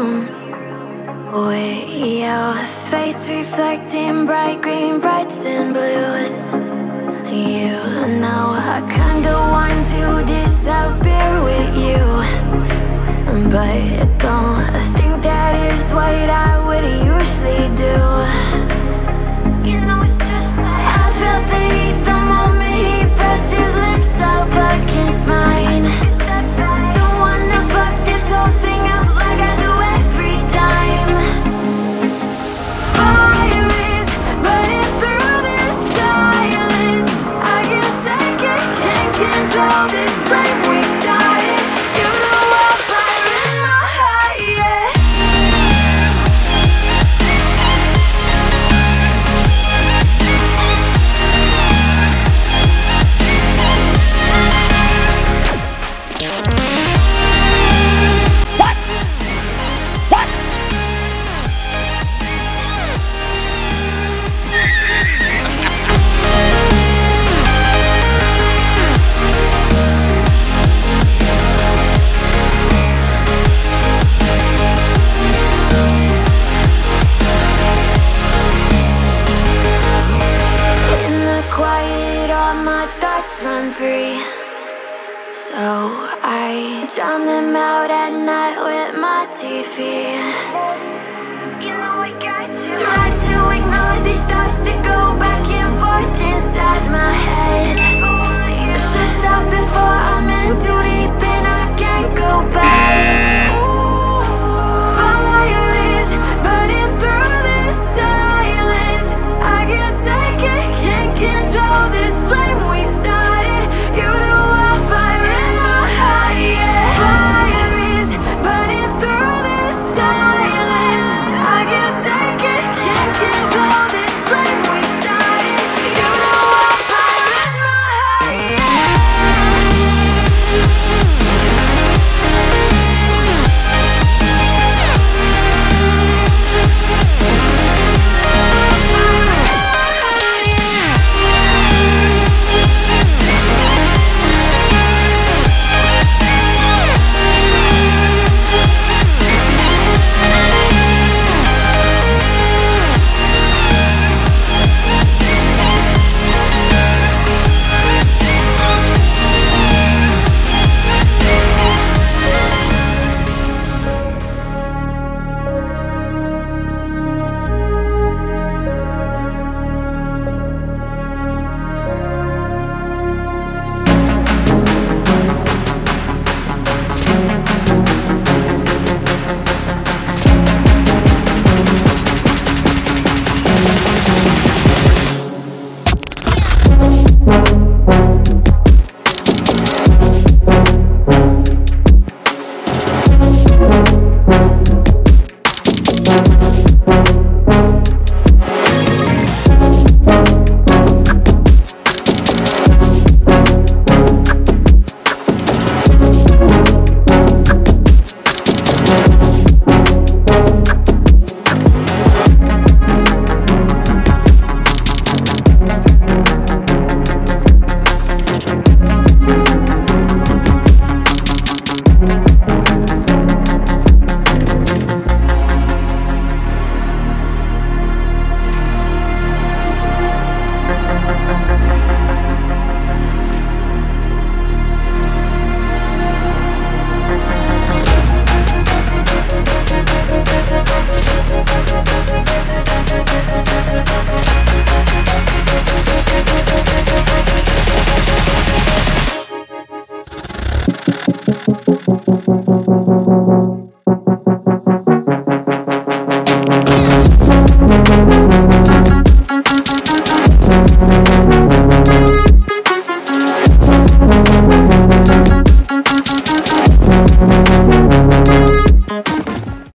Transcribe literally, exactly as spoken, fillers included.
room with your face reflecting bright green, reds and blues. You know I kinda want to disappear with you, but don't think that is what I would usually do. You know it's just like I felt the heat the moment he pressed his lips up against mine. Don't wanna fuck this whole thing up like I do every time. Fire is burning through this silence. I can't take it, can't control this flame we started. You know I'm fire in my heart, yeah. Run free, so I drown them out at night with my T V. You know I got to try to ignore these thoughts that go back and forth inside my head. I should stop before I'm in too deep and I can't go back. Fire is burning through this silence. I can't take it, can't control this flame we started. You know I'm fire in my heart, yeah. Fire is burning through this silence. I can't take it, can't control this flame we started. You know I'm fire in my heart, yeah. We'll be right back.